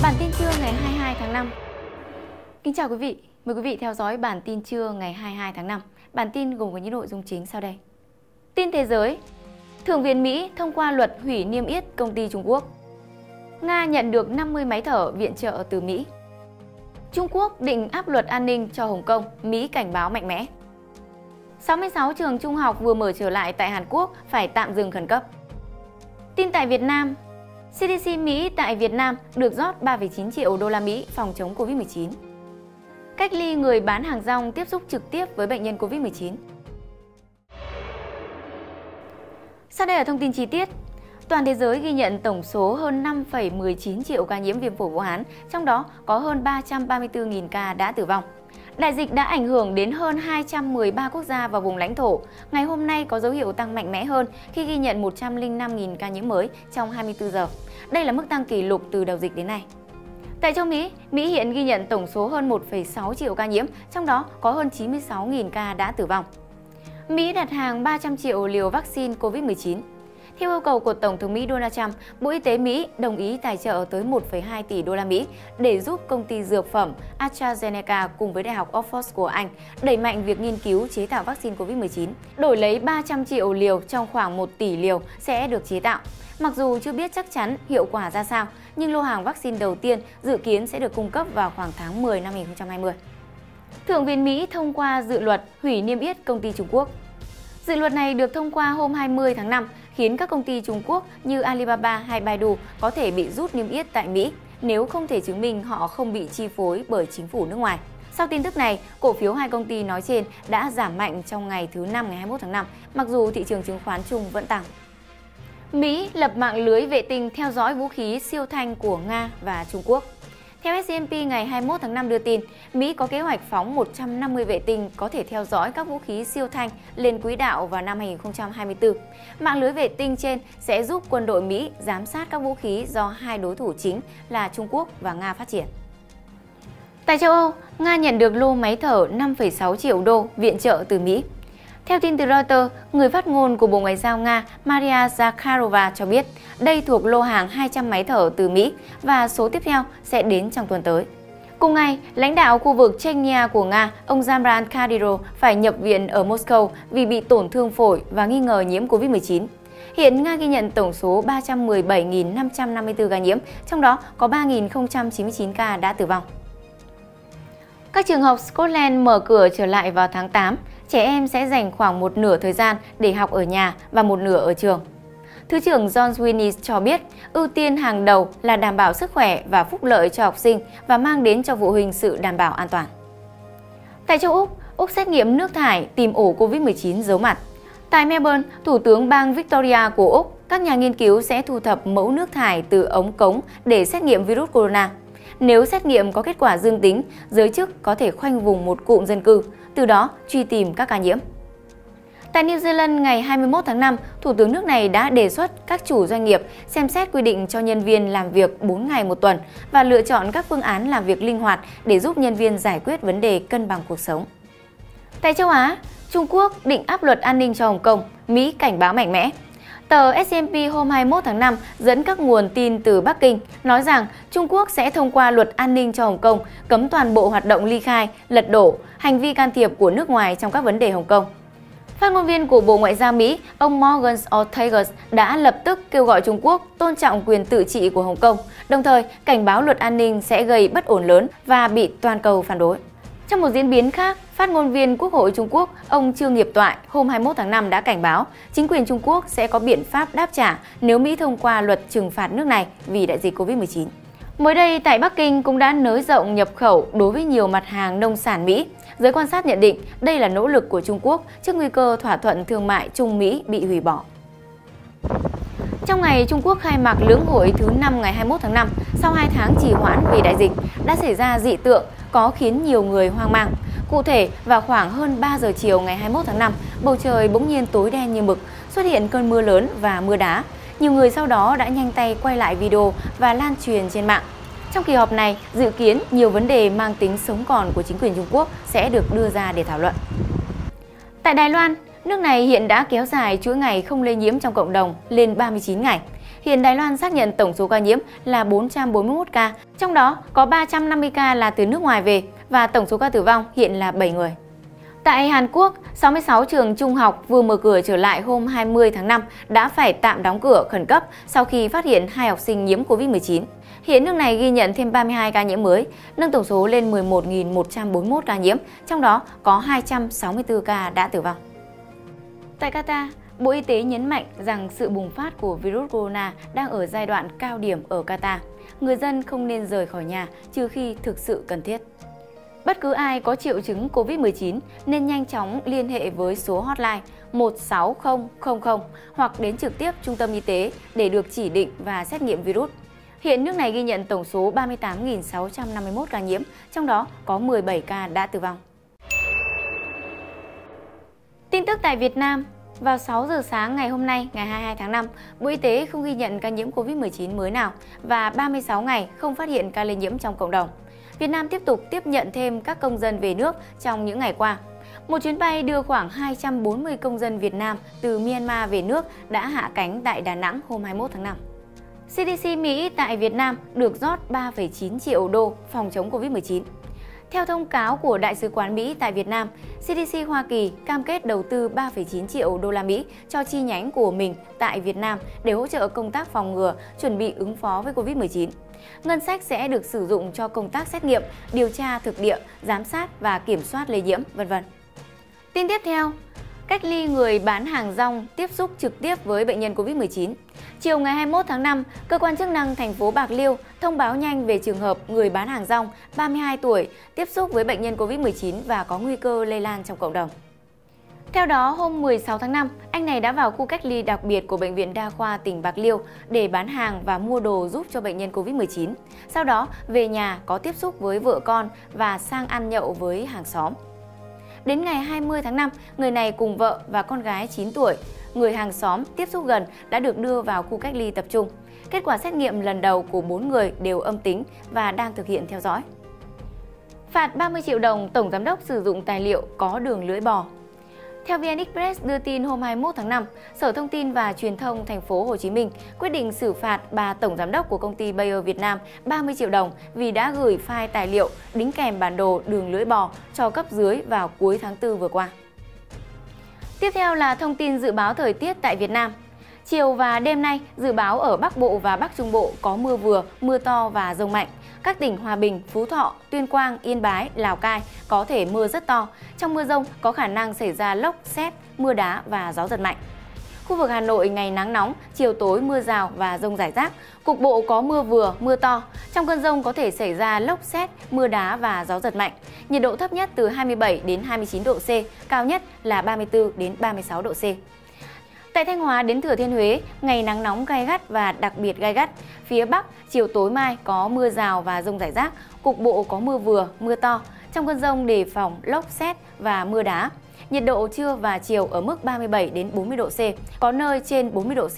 Bản tin trưa ngày 22 tháng 5. Kính chào quý vị, mời quý vị theo dõi bản tin trưa ngày 22 tháng 5. Bản tin gồm có những nội dung chính sau đây. Tin thế giới, Thượng viện Mỹ thông qua luật hủy niêm yết công ty Trung Quốc. Nga nhận được 50 máy thở viện trợ từ Mỹ. Trung Quốc định áp luật an ninh cho Hồng Kông, Mỹ cảnh báo mạnh mẽ. 66 trường trung học vừa mở trở lại tại Hàn Quốc phải tạm dừng khẩn cấp. Tin tại Việt Nam, CDC Mỹ tại Việt Nam được rót 3,9 triệu đô la Mỹ phòng chống Covid-19. Cách ly người bán hàng rong tiếp xúc trực tiếp với bệnh nhân Covid-19. Sau đây là thông tin chi tiết. Toàn thế giới ghi nhận tổng số hơn 5,19 triệu ca nhiễm viêm phổi Vũ Hán, trong đó có hơn 334.000 ca đã tử vong. Đại dịch đã ảnh hưởng đến hơn 213 quốc gia và vùng lãnh thổ. Ngày hôm nay có dấu hiệu tăng mạnh mẽ hơn khi ghi nhận 105.000 ca nhiễm mới trong 24 giờ. Đây là mức tăng kỷ lục từ đầu dịch đến nay. Tại châu Mỹ, Mỹ hiện ghi nhận tổng số hơn 1,6 triệu ca nhiễm, trong đó có hơn 96.000 ca đã tử vong. Mỹ đặt hàng 300 triệu liều vaccine COVID-19. Theo yêu cầu của Tổng thống Mỹ Donald Trump, Bộ Y tế Mỹ đồng ý tài trợ tới 1,2 tỷ đô la Mỹ để giúp công ty dược phẩm AstraZeneca cùng với Đại học Oxford của Anh đẩy mạnh việc nghiên cứu chế tạo vaccine COVID-19. Đổi lấy 300 triệu liều trong khoảng 1 tỷ liều sẽ được chế tạo. Mặc dù chưa biết chắc chắn hiệu quả ra sao, nhưng lô hàng vaccine đầu tiên dự kiến sẽ được cung cấp vào khoảng tháng 10 năm 2020. Thượng viện Mỹ thông qua dự luật hủy niêm yết công ty Trung Quốc. Dự luật này được thông qua hôm 20 tháng 5, khiến các công ty Trung Quốc như Alibaba hay Baidu có thể bị rút niêm yết tại Mỹ nếu không thể chứng minh họ không bị chi phối bởi chính phủ nước ngoài. Sau tin tức này, cổ phiếu hai công ty nói trên đã giảm mạnh trong ngày thứ Năm ngày 21 tháng 5, mặc dù thị trường chứng khoán chung vẫn tăng. Mỹ lập mạng lưới vệ tinh theo dõi vũ khí siêu thanh của Nga và Trung Quốc. Theo S&P ngày 21 tháng 5 đưa tin, Mỹ có kế hoạch phóng 150 vệ tinh có thể theo dõi các vũ khí siêu thanh lên quỹ đạo vào năm 2024. Mạng lưới vệ tinh trên sẽ giúp quân đội Mỹ giám sát các vũ khí do hai đối thủ chính là Trung Quốc và Nga phát triển. Tại châu Âu, Nga nhận được lô máy thở 5,6 triệu đô viện trợ từ Mỹ. Theo tin từ Reuters, người phát ngôn của Bộ Ngoại giao Nga Maria Zakharova cho biết đây thuộc lô hàng 200 máy thở từ Mỹ và số tiếp theo sẽ đến trong tuần tới. Cùng ngày, lãnh đạo khu vực Chechnya của Nga, ông Zamran Kadyrov phải nhập viện ở Moscow vì bị tổn thương phổi và nghi ngờ nhiễm Covid-19. Hiện Nga ghi nhận tổng số 317.554 ca nhiễm, trong đó có 3.099 ca đã tử vong. Các trường học Scotland mở cửa trở lại vào tháng 8. Trẻ em sẽ dành khoảng một nửa thời gian để học ở nhà và một nửa ở trường. Thứ trưởng John Swinney cho biết ưu tiên hàng đầu là đảm bảo sức khỏe và phúc lợi cho học sinh và mang đến cho phụ huynh sự đảm bảo an toàn. Tại châu Úc, Úc xét nghiệm nước thải tìm ổ Covid-19 giấu mặt. Tại Melbourne, Thủ tướng bang Victoria của Úc, các nhà nghiên cứu sẽ thu thập mẫu nước thải từ ống cống để xét nghiệm virus corona. Nếu xét nghiệm có kết quả dương tính, giới chức có thể khoanh vùng một cụm dân cư, từ đó truy tìm các ca nhiễm. Tại New Zealand ngày 21 tháng 5, Thủ tướng nước này đã đề xuất các chủ doanh nghiệp xem xét quy định cho nhân viên làm việc 4 ngày một tuần và lựa chọn các phương án làm việc linh hoạt để giúp nhân viên giải quyết vấn đề cân bằng cuộc sống. Tại châu Á, Trung Quốc định áp luật an ninh cho Hồng Kông, Mỹ cảnh báo mạnh mẽ. Tờ S&P hôm 21 tháng 5 dẫn các nguồn tin từ Bắc Kinh nói rằng Trung Quốc sẽ thông qua luật an ninh cho Hồng Kông, cấm toàn bộ hoạt động ly khai, lật đổ, hành vi can thiệp của nước ngoài trong các vấn đề Hồng Kông. Phát ngôn viên của Bộ Ngoại giao Mỹ, ông Morgan Ortagus đã lập tức kêu gọi Trung Quốc tôn trọng quyền tự trị của Hồng Kông, đồng thời cảnh báo luật an ninh sẽ gây bất ổn lớn và bị toàn cầu phản đối. Trong một diễn biến khác, phát ngôn viên Quốc hội Trung Quốc, ông Trương Nghiệp Toại, hôm 21 tháng 5 đã cảnh báo chính quyền Trung Quốc sẽ có biện pháp đáp trả nếu Mỹ thông qua luật trừng phạt nước này vì đại dịch Covid-19. Mới đây, tại Bắc Kinh cũng đã nới rộng nhập khẩu đối với nhiều mặt hàng nông sản Mỹ. Giới quan sát nhận định đây là nỗ lực của Trung Quốc trước nguy cơ thỏa thuận thương mại Trung-Mỹ bị hủy bỏ. Trong ngày Trung Quốc khai mạc lưỡng hội thứ 5 ngày 21 tháng 5, sau 2 tháng trì hoãn vì đại dịch, đã xảy ra dị tượng có khiến nhiều người hoang mang. Cụ thể, vào khoảng hơn 3 giờ chiều ngày 21 tháng 5, bầu trời bỗng nhiên tối đen như mực, xuất hiện cơn mưa lớn và mưa đá. Nhiều người sau đó đã nhanh tay quay lại video và lan truyền trên mạng. Trong kỳ họp này, dự kiến nhiều vấn đề mang tính sống còn của chính quyền Trung Quốc sẽ được đưa ra để thảo luận. Tại Đài Loan, nước này hiện đã kéo dài chuỗi ngày không lây nhiễm trong cộng đồng lên 39 ngày. Hiện Đài Loan xác nhận tổng số ca nhiễm là 441 ca, trong đó có 350 ca là từ nước ngoài về và tổng số ca tử vong hiện là 7 người. Tại Hàn Quốc, 66 trường trung học vừa mở cửa trở lại hôm 20 tháng 5 đã phải tạm đóng cửa khẩn cấp sau khi phát hiện 2 học sinh nhiễm Covid-19. Hiện nước này ghi nhận thêm 32 ca nhiễm mới, nâng tổng số lên 11.141 ca nhiễm, trong đó có 264 ca đã tử vong. Tại Qatar, Bộ Y tế nhấn mạnh rằng sự bùng phát của virus corona đang ở giai đoạn cao điểm ở Qatar. Người dân không nên rời khỏi nhà trừ khi thực sự cần thiết. Bất cứ ai có triệu chứng Covid-19 nên nhanh chóng liên hệ với số hotline 16000 hoặc đến trực tiếp trung tâm y tế để được chỉ định và xét nghiệm virus. Hiện nước này ghi nhận tổng số 38.651 ca nhiễm, trong đó có 17 ca đã tử vong. Tin tức tại Việt Nam. Vào 6 giờ sáng ngày hôm nay, ngày 22 tháng 5, Bộ Y tế không ghi nhận ca nhiễm Covid-19 mới nào và 36 ngày không phát hiện ca lây nhiễm trong cộng đồng. Việt Nam tiếp tục tiếp nhận thêm các công dân về nước trong những ngày qua. Một chuyến bay đưa khoảng 240 công dân Việt Nam từ Myanmar về nước đã hạ cánh tại Đà Nẵng hôm 21 tháng 5. CDC Mỹ tại Việt Nam được rót 3,9 triệu đô phòng chống Covid-19. Theo thông cáo của Đại sứ quán Mỹ tại Việt Nam, CDC Hoa Kỳ cam kết đầu tư 3,9 triệu đô la Mỹ cho chi nhánh của mình tại Việt Nam để hỗ trợ công tác phòng ngừa, chuẩn bị ứng phó với Covid-19. Ngân sách sẽ được sử dụng cho công tác xét nghiệm, điều tra thực địa, giám sát và kiểm soát lây nhiễm, v.v. Tin tiếp theo, cách ly người bán hàng rong tiếp xúc trực tiếp với bệnh nhân Covid-19. Chiều ngày 21 tháng 5, cơ quan chức năng thành phố Bạc Liêu thông báo nhanh về trường hợp người bán hàng rong 32 tuổi tiếp xúc với bệnh nhân Covid-19 và có nguy cơ lây lan trong cộng đồng. Theo đó, hôm 16 tháng 5, anh này đã vào khu cách ly đặc biệt của Bệnh viện Đa khoa tỉnh Bạc Liêu để bán hàng và mua đồ giúp cho bệnh nhân Covid-19. Sau đó, về nhà có tiếp xúc với vợ con và sang ăn nhậu với hàng xóm. Đến ngày 20 tháng 5, người này cùng vợ và con gái 9 tuổi, người hàng xóm tiếp xúc gần đã được đưa vào khu cách ly tập trung. Kết quả xét nghiệm lần đầu của 4 người đều âm tính và đang thực hiện theo dõi. Phạt 30 triệu đồng Tổng Giám đốc sử dụng tài liệu có đường lưỡi bò. Theo VN Express đưa tin hôm 21 tháng 5, Sở Thông tin và Truyền thông thành phố Hồ Chí Minh quyết định xử phạt bà Tổng Giám đốc của công ty Bayer Việt Nam 30 triệu đồng vì đã gửi file tài liệu đính kèm bản đồ đường lưỡi bò cho cấp dưới vào cuối tháng 4 vừa qua. Tiếp theo là thông tin dự báo thời tiết tại Việt Nam. Chiều và đêm nay, dự báo ở Bắc Bộ và Bắc Trung Bộ có mưa vừa, mưa to và dông mạnh. Các tỉnh Hòa Bình, Phú Thọ, Tuyên Quang, Yên Bái, Lào Cai có thể mưa rất to. Trong mưa dông có khả năng xảy ra lốc, sét, mưa đá và gió giật mạnh. Khu vực Hà Nội ngày nắng nóng, chiều tối mưa rào và dông rải rác. Cục bộ có mưa vừa, mưa to. Trong cơn dông có thể xảy ra lốc, sét, mưa đá và gió giật mạnh. Nhiệt độ thấp nhất từ 27 đến 29 độ C, cao nhất là 34 đến 36 độ C. Tại Thanh Hóa đến Thừa Thiên Huế, ngày nắng nóng gay gắt và đặc biệt gay gắt. Phía Bắc, chiều tối mai có mưa rào và dông rải rác, cục bộ có mưa vừa, mưa to. Trong cơn dông đề phòng lốc sét và mưa đá. Nhiệt độ trưa và chiều ở mức 37 đến 40 độ C, có nơi trên 40 độ C.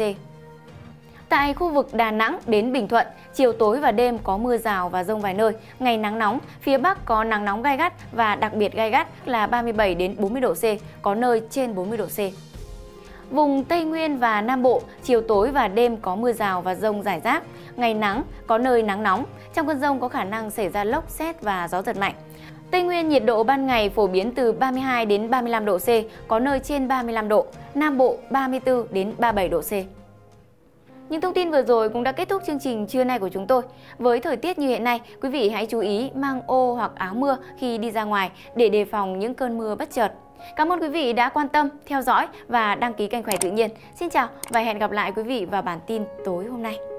Tại khu vực Đà Nẵng đến Bình Thuận, chiều tối và đêm có mưa rào và dông vài nơi, ngày nắng nóng, phía Bắc có nắng nóng gay gắt và đặc biệt gay gắt là 37 đến 40 độ C, có nơi trên 40 độ C. Vùng Tây Nguyên và Nam Bộ, chiều tối và đêm có mưa rào và dông rải rác, ngày nắng, có nơi nắng nóng, trong cơn dông có khả năng xảy ra lốc, sét và gió giật mạnh. Tây Nguyên nhiệt độ ban ngày phổ biến từ 32 đến 35 độ C, có nơi trên 35 độ, Nam Bộ 34 đến 37 độ C. Những thông tin vừa rồi cũng đã kết thúc chương trình trưa nay của chúng tôi. Với thời tiết như hiện nay, quý vị hãy chú ý mang ô hoặc áo mưa khi đi ra ngoài để đề phòng những cơn mưa bất chợt. Cảm ơn quý vị đã quan tâm, theo dõi và đăng ký kênh Khỏe Tự Nhiên. Xin chào và hẹn gặp lại quý vị vào bản tin tối hôm nay.